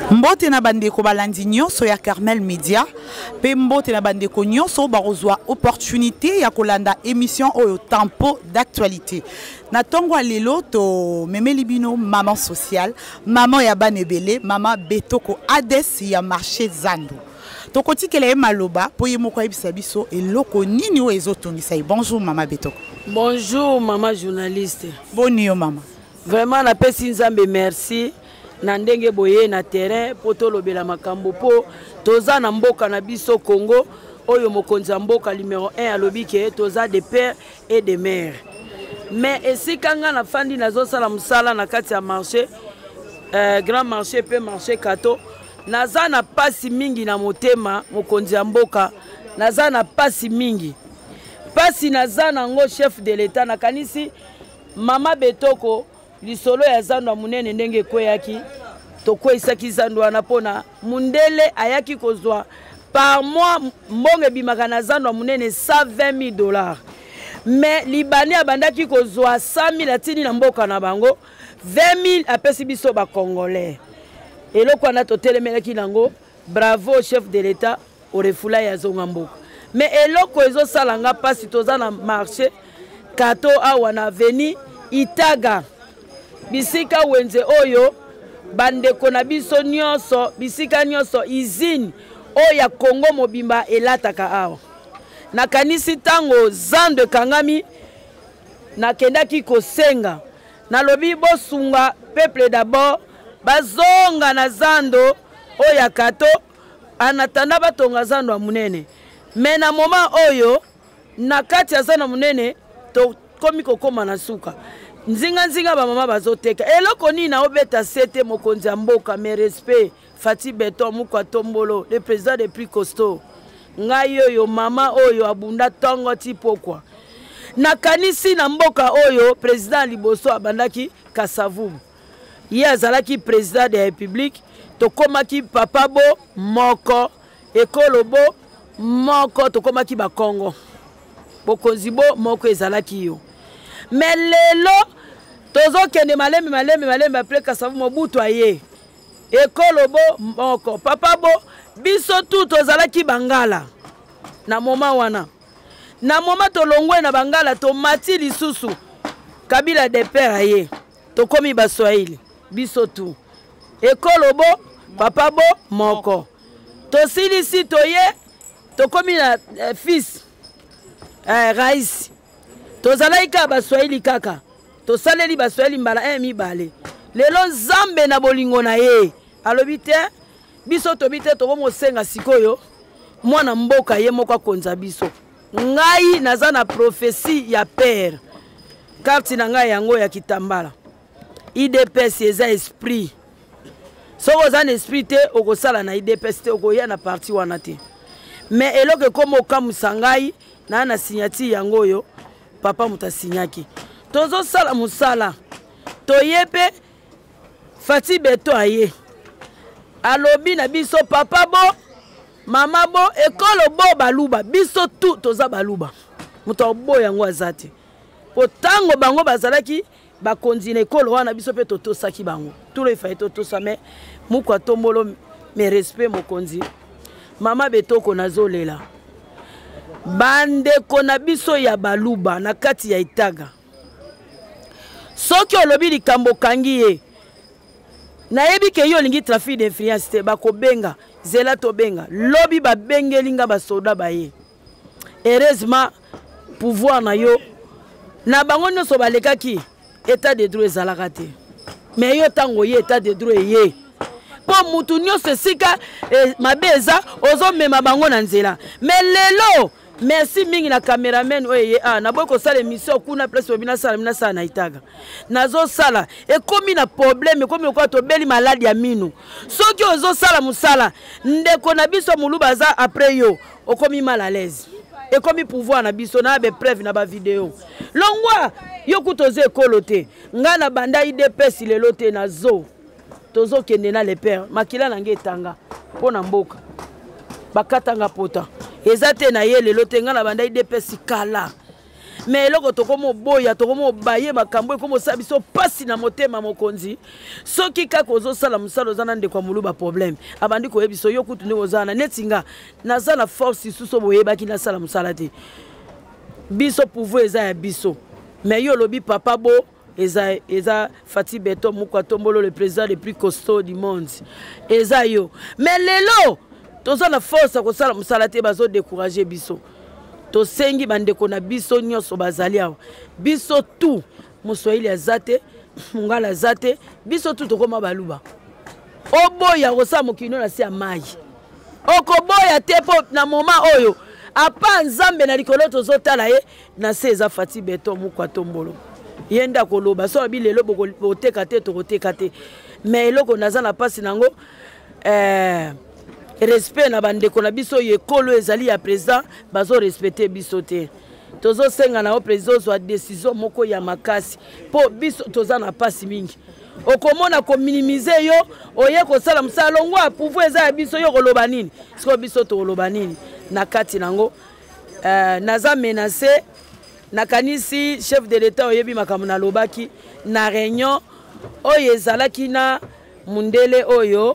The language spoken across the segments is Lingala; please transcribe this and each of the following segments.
Mbote na bandeko balandi nyonso ya Carmel Media pe mbote na bandeko nyonso barozwa opportunité ya kolanda émission oyo tempo d'actualité. Na tongo lelo to memeli bino maman sociale, maman ya banebele, maman Betoko Ades ya marché Zando. To kotikele maloba po yemoko yebisa biso eloko nini o ezotongisa. Bonjour maman Betoko. Bonjour maman journaliste. Bonjour maman. Vraiment na pesi nzambe merci. Na ndenge boye na terrain poto lobela makambo po toza na mboka na biso Congo oyo mokonzi mboka numéro 1 alobi ke toza de père et de mère. Mais esika nga na fandi nazo sala musala na kati ya marché grand marché pe marché Kato naza na pasi mingi na motema mokonzi mboka naza na pasi mingi. Pasi naza nango chef de l'état na kanisi mama Betoko lisolo ya Zando munene ndenge koyaki toko isaki Zando anapona mundele ayaki kozwa par mois mbonge bimaka na Zando munene $120,000 mais libani abandaki kozwa 100,000 atini na mboka na bango 20,000 apesi biso ba congolais eloko na totelemelaki nango bravo chef de l'état orefula ya zonga mboka mais eloko ezo salanga pasi toza na marché Kato awa na veni Itaga bisika wenze oyo bandeko na biso nyonso bisika nyonso izine oya Congo mobimba elataka awa na kanisi tango Zando kangami na kendaki kosenga na lobi bosunga peuple d'abord bazonga na Zando oya Kato anatanda batonga Zando ya munene mais na moment oyo na kati ya Zando munene to komi kokoma na suka nzinga ba mama bazoteka eloko ni na obeta sete mokonzi mboka mes respect Fati Beton Mukwa Tombolo le président des plus costauds ngai oyo mama oyo abunda tongo tipokwa na kanisi na mboka oyo président liboso abandaki Kasavubu ye azalaki président de la République tokomaki papa bo moko ekolo bo moko tokomaki ba Congo bokonzi bo moko ezalaki yo mais lelo tozo kende maleme après Kasavubu Mobutu aye ekolo bo moko papa bo biso tout tozalaki bangala na moma wana na moma tolongwe na bangala to mati lisusu Kabila de père aye tokomi baswahili biso tout ekolo bo papa bo moko tosilisi toye tokomi na fils rais tozalaika baswahili kaka tosaleli baswahili mbala mibale lelo Nzambe na bolingo na ye alobi te biso tobite tokomo senga sikoyo mwana mboka ye moko akonza biso ngai naza na prophétie ya père carte na ngai yango ya kitambala IDPS eza esprit soko za na esprit te okosala na IDPS te okoya na parti wana te mais eloko komo kamusa ngai na signature yango yo papa mutasinyaki tozo sala musala toyepe Fati Beton aye alobi na biso papa bo mama bo ekolo bo baluba biso tout toza baluba muto bo yango azati potango bango bazalaki bakonzi na ekolo wana biso pe totosaki bango tout le fait totosa mais Mukwa Tombolo mes respect mokonzi mama Betoko nazolela bandeko na biso ya baluba na kati ya Itaga soki olobi likambo kangi ye na yebi ke yo lingi trafic d'influence te bakobenga zela to benga lobi ba bengelinga ba soda baye heureusement pouvoir na yo na bango nyonso balekaki état de droit ezalaka te mais yo tango ye état de droit ye po mutu nyonso sika mabeza ozo mema bango na nzela mais lelo merci mingi na cameraman oye na boko sala émission kuna place obina sala na Itaga nazo sala e komi na problème komi ko to beli maladi ya minu soki ozo sala musala ndeko na biso muluba za après yo okomi mal à l'aise e komi pouvoir na biso na be preuve na ba vidéo longwa yo kutoze ekolote nga na banda IDPS lelo te na zo tozo kende na le père makila na ngetanga pona mboka bakatanga pota ezate na ye lelo te nga na banda IDPS kala mais eloko tokomo boya tokomo baye makambo ekomo sa biso pasi na motema mokonzi soki kaka ozosala mosala oza na ndeko ya moluba problème abandi koyebi biso yo kutu nde ozana netinga naza na force isusu boyebaki nasala mosala te biso pouvoir eza ya biso mais yo lobi papa bo eza Fati Beton Mukwa Tombolo le président le plus costaud du monde eza yo mais lelo toza na force kosala mosala te bazo décourager biso to sengi bandeko na biso nyonso bazali awa biso tu Moswahili azate Mungala azate biso tu tokoma baluba oboya kosala mokino na se ya mai okoboya te po na moment oyo apa nzambe na likolo tozotala ye na se eza Fati Beton Mukwa Tombolo yenda koloba so abi lelo boteka te tokoteka te mais eloko naza na pasi nango respect na bandeko na biso yekolo ezali ya président bazo respecter biso te tozo senga na o président zo décision moko ya makasi po biso toza na pasi mingi okomona ko minimiser yo oye ko sala msala ngwa pouvoir eza ya biso yo koloba nini siko biso to koloba nini na kati nango naza menacé nakanisi chef de l'état oyebi makambo na lobaki na réunion oyo ezalaki na mundele oyo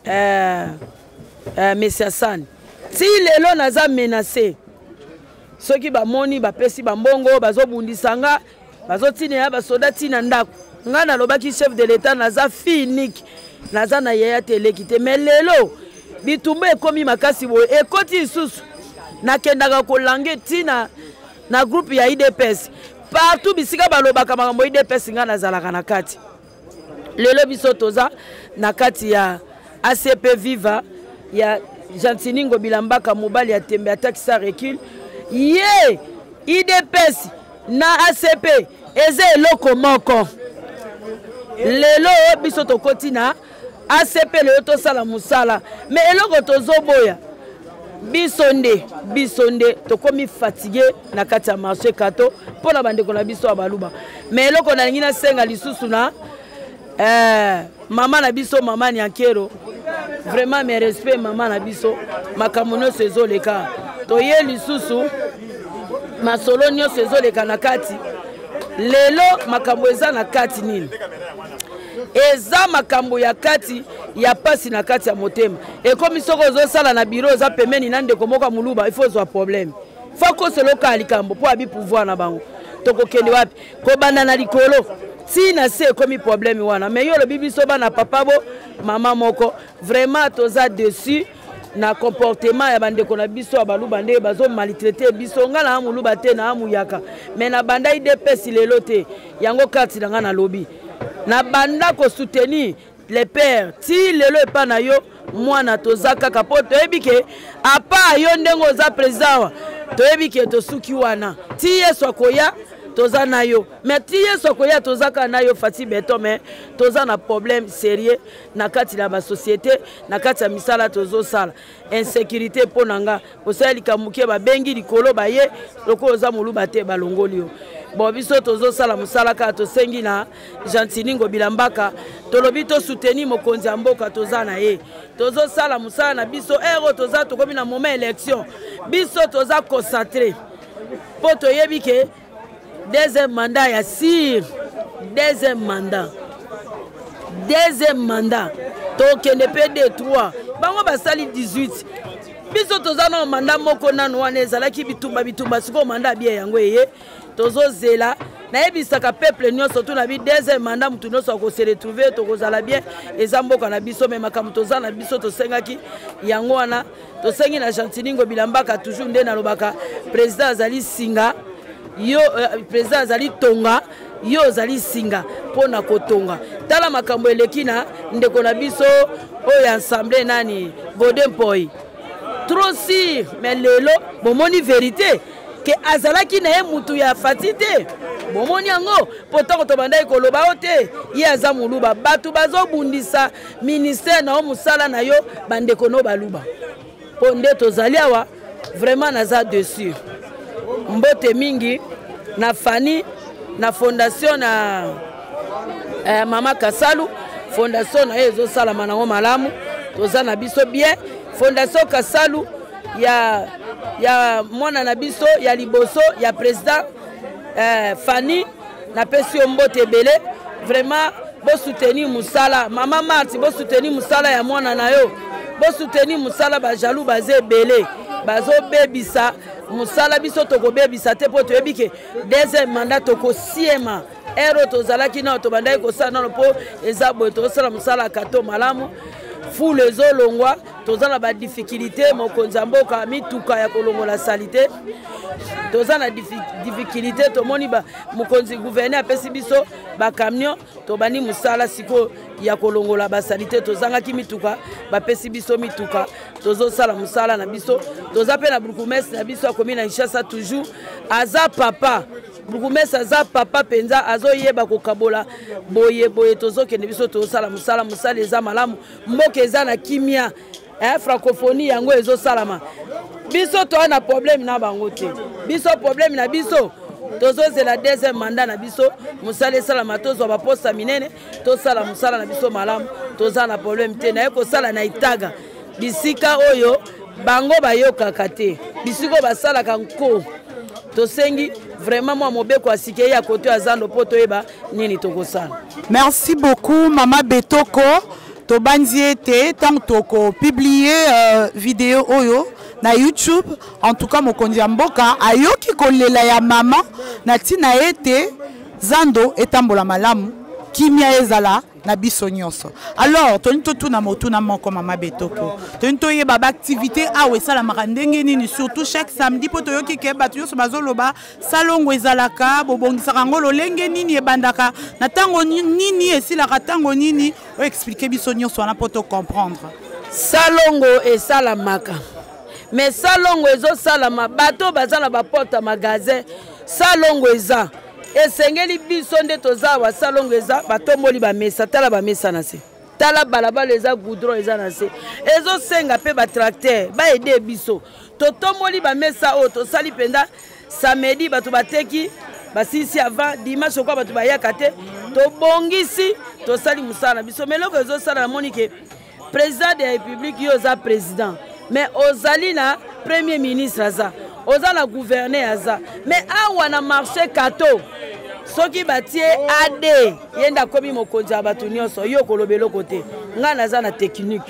Monsieur San si lelo naza menacé soki bamoni bapesi bambongo bazobundisanga bazotinela basoda tina ndako nga nalobaki chef de l'état naza finique naza na yeya teleki te mais lelo bitumba ekomi makasi boye ekoti lisusu nakendaka kolange tina na groupe ya IDPS partout bisika balobaka makambo IDPS nga nazalaka na kati lelo biso toza na kati ya ACP Viva ya Jantiningo Bilambaka mobali ya tembe attaque ça recule ye IDPS na ACP eze eloko moko lelo biso tokoti na ACP lelo tosala musala mais eloko tozoboya bisonde tokomi fatigué na kati ya marché kato pona bandeko na biso abaluba mais eloko na ngina senga lisusu na mama na biso mama Nyankero vraiment mes respect mama na biso makambo nyonso ezoleka toye lisusu masolo nyonso ezoleka na kati lelo makambo eza na kati nini eza makambo ya kati ya pasi na kati ya motema ekomi soko ozosala na biro eza pemeni na ndeko moko muluba il faut zwa problème faut koseloka likambo po abi pouvoir na bango tokokende wapi kobanda na likolo si na se ekomi problème wana mais yo lobi biso bana papa bo mama moko vraiment toza dessus na comportement ya bandeko na biso abaluba nde bazo maltraiter biso nga na muluba te na amuyaka mais na banda IDPS lelo te yango kati na nga na lobby na banda ko soutenir les pères ti lelo epa na yo mwana toza kaka po toyebi ke apa yo ndengo za président toyebi ke tosuki wana ti yesu akoya toza na yo mais ti yesu akoya toza ka na yo Fati Beton mais toza na problème sérieux na kati na ba société na kati ya misala tozo sala insécurité ponanga osali kamuke ba bengi likolo ba ye loko oza muluba te balongoli yo bon biso tozo sala musala ka to sengi na Jantiningo Bilambaka tolobi to soutenir mokonzi ya mboka toza na ye tozo sala musala na biso ero toza to komi na moment élection biso toza concentré po toyebi ke deuxième mandat ya sir deuxième mandat tokende PD3 bango basali 18 biso toza na mandat moko nanu wana ezalaki bitumba siko mandat bien yango eye tozozela nayebisaka peuple nyonso to na bi deuxième mandat mutu nyonso akose retrouver tokozala bien eza mboka na biso me makambo toza na biso tosengaki yango wana tosengi na Jantiningo Bilambaka toujours nde nalobaka président azali singa yo président azali tonga yo azali singa pona kotonga tala makambo eleki na ndeko na biso oyo ensemble nani Godin Poi trop si mais lelo bomoni vérité ke azalaki na ye mutu ya Fati te bomoni yango potako to bandai koloba ote ye aza muluba batu bazobundisa ministère na musala na yo bandeko no baluba ponde tozali awa vraiment naza dessus mbote mingi na Fani na fondation na Mama Kasalu fondation na ezo sala manango malamu toza na biso bien fondation Kasalu ya mwana na biso ya liboso ya président Fanny na pesi mbote belé vraiment bo soutenir musala maman Marti bo soutenir musala ya mwana na yo bo soutenir musala ba jaloux bazé belé bazo bebisa musala biso toko bebisa te po to ebike deuxième mandat toko siema ero tozalaki na to bandai ko sana no po ezabo to sala musala kato malamu fu les olongwa tozana ba difficulté mokonza mboka mituka ya kolongola salite tozana difficulté to moni ba mokonzi gouverneur apesi biso ba camion to bani musala siko ya kolongola ba salite tozanga ki mituka ba pesi biso mituka tozo sala musala na biso tozape na burgomestre na biso akomi na Kinshasa toujours aza papa burgomestre aza papa penza azo yeba ko kabola boye tozo kende biso to sala musala eza malamu mboka eza na kimia francophonie yango ezo salama biso to na problème na bango te biso problème na biso tozo zela deuxième mandat na biso musala salama tozo ba posta minene to sala musala na biso malamu toza na problème te na ko sala na itaga bisika oyo bango bayoka kate bisiko basala kanko tosengi vraiment moi mobeko asike ya côté azando poto eba nini tokosala. Merci beaucoup Mama Betoko. To bandiete tant toko publier vidéo oyo na YouTube en tout cas mokonzi mboka ayoki kolela ya mama na tina ete zando etambola malamu kimia ezala na biso nyonso. Alors tonito tuna motuna moko Mama Betoko tonito ye baba activité awe sala makandenge nini surtout chaque samedi poto yoki ke batu yoso bazoloba salongo ezalaka bobongisa ngolo lenge nini ebandaka na tango nini esilaka tango nini o expliquer biso nyonso na poto comprendre salongo esalamaka mais salongo ezo salama bato bazala ba porte magasin salongo eza esengeli biso nde tozawa salongo eza batomboli ba mesa tala ba mesa na se tala balabala eza goudron eza na se ezo senga pe ba tracteur ba aider biso totomboli ba mesa o to sali penda samedi bato bateki basisi avant dimanche kwa bato bayaka te to bongisi to sali musala biso meloko ezo sala na monike président de la république yo za président mais ozali na premier ministre aza oza na gouverneur aza mais awa na marché kato soki batie ade yenda komi mokonzi ya bato nyonso yo kolobelo kote nga naza na technique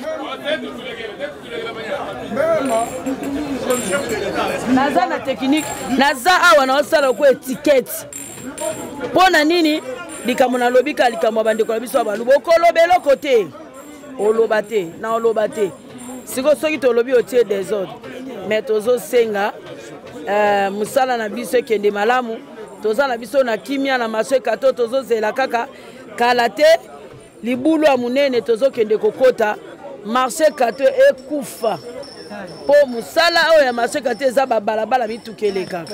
naza na technique naza awa na osala ko étiquette pona nini likambo na lobika likambo bandeko na biso balubo kolobelo kote olobate na olobate siko soki to lobi otie désordre mais tozo senga musala na biso kende malamu toza na biso na kimia na marché kato tozo zela kaka kalate libulu ya munene tozo kende kokota marché kato ekufa po musala oyo ya marché kato eza balabala mitukele kaka.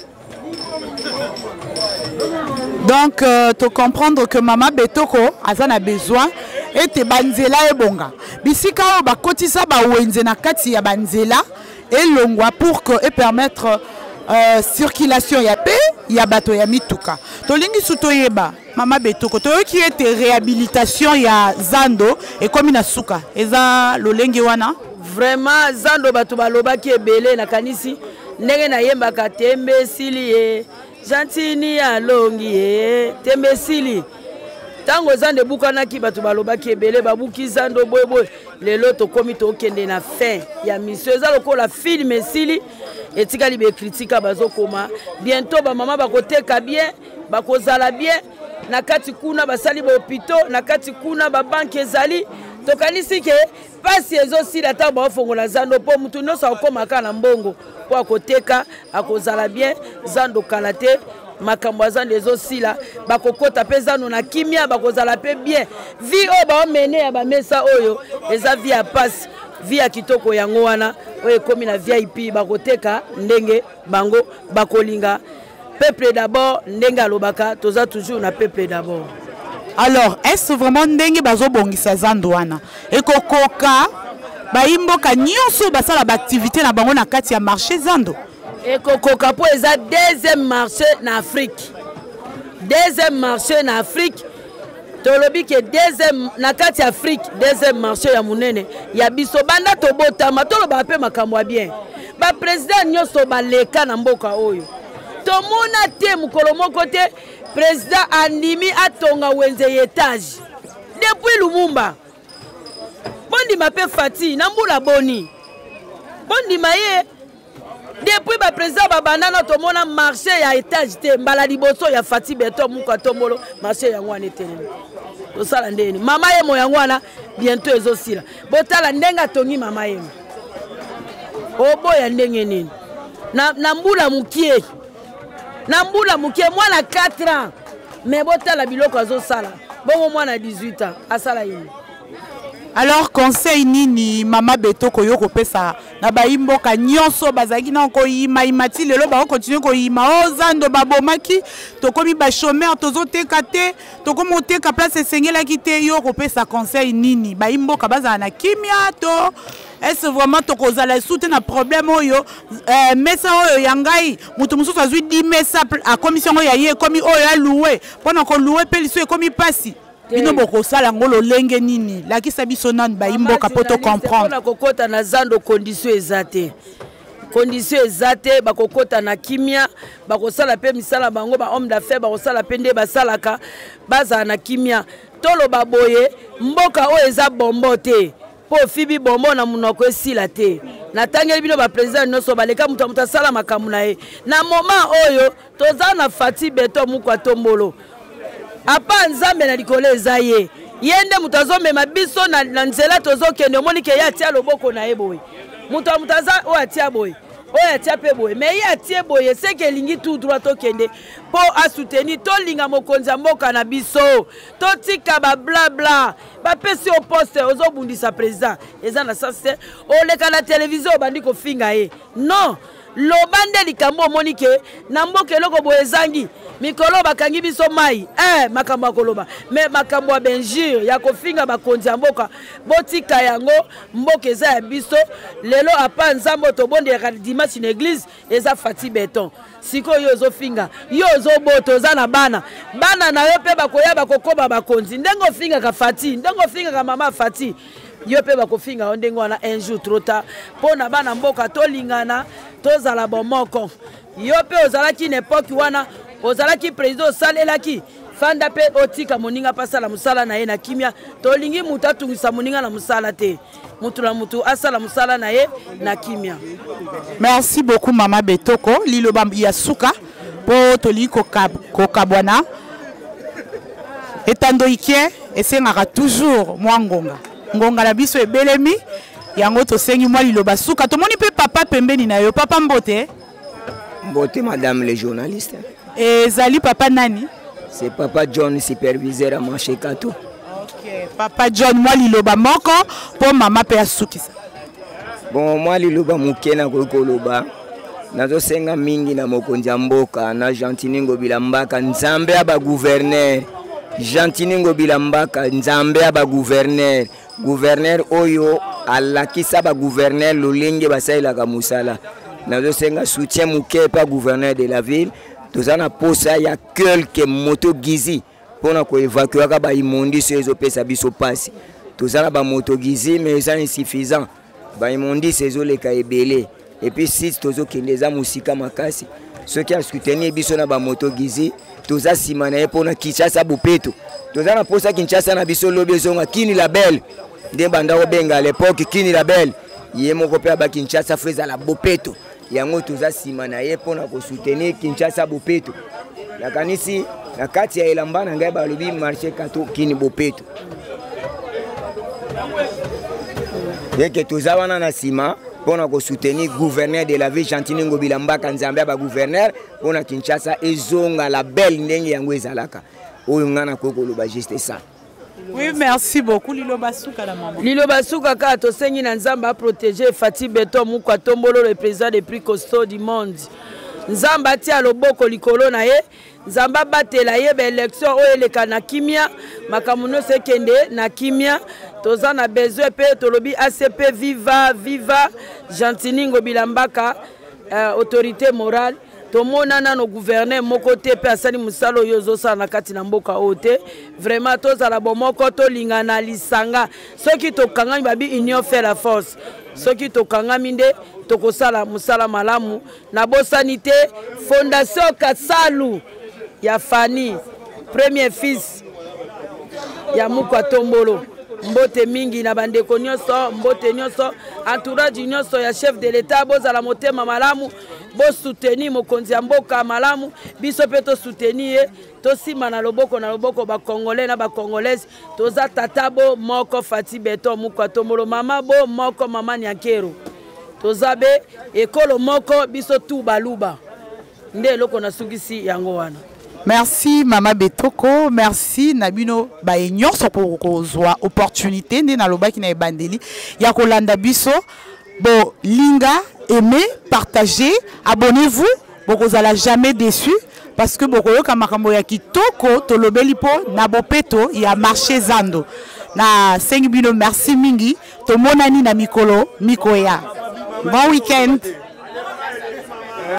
Donc to comprendre que Mama Betoko azana besoin ete banzela ebonga bisika o bakotisa ba wenze na kati ya banzela elongwa pour que et permettre circulation ya pe ya bato ya mituka tolingi sutoyeba Mama Betoko toyoki ete réhabilitation ya zando et comme na suka eza lolenge wana vraiment zando bato balobaki ebele na kanisi ndenge na yembaka tembe sili ye gentini ya longi ye tembe sili tango zande bukanaki bato balobaki ebele babuki zando boyeboy lelo tokomi tokende na fin ya mission eza lokola film esili etikali be kritika bazokoma bientôt ba mama bakoteka bien bakozala bien na kati kuna basali ba hôpitaux na kati kuna ba banque ezali tokanisi ke pasi ezosila ta bafongola zando po mutu nyonso akomaka na mbongo po akoteka akozala bien zando kalate makambo azande ezosila bakokota pe zando na kimia bakozala pe bien vi o baomene ya bamesa oyo eza vi ya pasi vi ya kitoko yango wana oyo ekomi na VIP bakoteka ndenge bango bakolinga peuple d'abord ndenge alobaka toza toujours na peuple d'abord. Alors est-ce vraiment ndenge bazobongisa zando wana ekokoka baimboka nyonso basala ba activité na bango na kati ya marché zando ekokoka po eza deuxième marché na Afrique deuxième marché na Afrique tolobi ke deuxième na kati ya Afrique deuxième marché ya munene ya biso banda tobotama toloba pe makambo bien ba président nyonso baleka na mboka oyo tomona te mukolo moko te président andimi atonga wenze étage depuis Lumumba bondi mape Fati na mbula boni bondi maye depuis ba président babandana tomona marché ya étage te mbala liboso ya Fati Beton muka tombolo marché ya ngwana etelemi tosala ndeni mama ye mo ya ngwana bientôt ezosila botala ndenga tongi mama ye oboya ndenge nini na mbula mukie mwana 4 ans mais botala biloko azosala bongo mwana 18 ans asala yini. Alors conseil nini mama Betoko yo kopesa na baimboka nyonso bazaki na ko yima imati lelo ba continue ko yima ozando babomaki tokomi ba chômeur tozoteka te tokomo teka place esengela kite yo kopesa conseil nini baimboka bazana na kimia to est-ce vraiment tokozala soute na problème oyo mesa oyo yangai mutu mususu azwi 10 mesa a commission oyo yaye komi oyo aloué pona ko loué peliso e komi pasi bino bokosala ngolo lenge nini lakisa biso nan baimboka poto comprendre na kokota na zando condition ezate bakokota na kimia bakosala pe misala bango ba homme d'affaires bakosala pe nde basalaka baza na kimia tolo baboye mboka oyo eza bombo te po fibi bombo na munoko esila te natangeli bino ba président noso baleka mutu asala makamu na ye na moment oyo toza na Fati Beton mukwa tombolo apa nzambe na likolo eza ye yende mutu azomema biso na nzela tozokende omoni ke ye atia loboko na ye boye mutu aza oyo atia boye oyo atia pe boye me ye atie boye seke elingi tout droit tokende po asoutenir tolinga mokonzi ya mboka na biso totika bablabla bapesi o poste ozobundisa président eza na sens te oleka na télévision obandi kofinga ye non lobande likambo omoni ke na mboka eloko boye ezangi mikolo bakangi biso mai makambo akoloba me makambo ya benjure ya kofinga bakonzi ya mboka botika yango mboka eza ya biso lelo apa nzambo tobondeka dimanche na église eza Fati Beton siko yo ozofinga yo ozoboto oza na bana na yo pe bakoya bakokoba bakonzi ndengo finga ka Fati ndengo finga ka mama Fati yo pe bakofinga ndenge wana un jour trop tard pona bana mboka tolingana tozala bomoko yo pe ozalaki na époque wana ozalaki président osalelaki fanda pe otika moninga pasala musala na ye na kimia tolingi mutu atungisa moninga na musala te mutu na mutu asala musala na ye na kimia. Merci beaucoup mama Betoko liloba ya suka po toli kokabwana etando ikie esengaka toujours mwa ngonga la biso ebelemi yango tosengi mwa liloba suka tomoni pe papa pembeni na yo papa mbote madame le journaliste. Et Zali papa nani? C'est papa John, superviseur à marché Kato. Ok, papa John, moi liloba moko pour maman pe asukisa. Bon, moi liloba mukena kokoloba. Nazo senga mingi na mokonzi mboka na Jantiningo Bilambaka nzambe aba gouverneur. Jantiningo Bilambaka nzambe aba gouverneur. Gouverneur oyo alakisa ba gouverneur lolenge basaila ka musala. Nazo senga soutien muke pa gouverneur de la ville. Tozana posa ya quelques moto gizi pona ko évacuer ka ba imondisi ezopesa biso pasi tozana ba moto gizi mais ça insuffisant ba imondisi ezoleka ebele et puis si tozo kendeza musika makasi ceux qui a soutenu biso na ba moto gizi toza simana e pona Kinshasa Bopeto tozana posa Kinshasa na biso lobi zonga kini label nde banda obenga à l'époque kini label yemo ko pe ba Kinshasa feza la Bopeto yango toza simana ye pona ko soutenir Kinshasa Bopeto la kanisi na kati ya elamba na ngai balobi marché Kato kini Bopeto deke toza wana na sima pona ko soutenir gouverneur de la ville Jantiningo Bilambaka nzambe ba gouverneur pona Kinshasa ezonga la belle ndenge yango ezalaka oyo ngana kokoloba juste ça. Oui, merci beaucoup liloba suka la maman. Liloba suka ka to sengi na nzamba protéger Fati Beton mukwa tombolo le président des plus costauds du monde. Nzamba tia loboko likolo na ye, nzamba batela ye ba élection o eleka na kimia, makamuno sekende na kimia, toza na besoin pe tolobi ACP viva Jantiningo Bilambaka autorité morale. tomona nano gouverneur moko te pe asali musalo yozo sa na kati na mboka ote vraiment tozala bomoko tolingana lisanga soki tokangami babi union fait la force soki tokangami nde tokosala musala malamu na bosani te fondation Katsalu ya Fani premier fils ya Mukwa Tombolo mbote mingi na bandeko nyonso mbote nyonso entourage nyonso ya chef de l'état bozala motema malamu bo soutenir mokonzi ya mboka malamu biso pe to soutenir to sima na loboko ba congolais na ba congolaise toza tatabo moko Fati Beton Mukwa Tombolo mama bo moko mama Nyakero toza be ekolo moko biso tu baluba nde loko na sugisi yango wana. Merci Mama Betoko, merci Nabino Baenyon pour kozwa opportunité nde na lobaki na ebandeli ya kolanda biso bo linga aimer partager abonnez-vous bokozala jamais déçu parce que bokoyoka makambo ya kitoko tolobeli po na bopeto ya marché Zando na sengi bino merci mingi tomonani na mikolo mikoya bon week-end.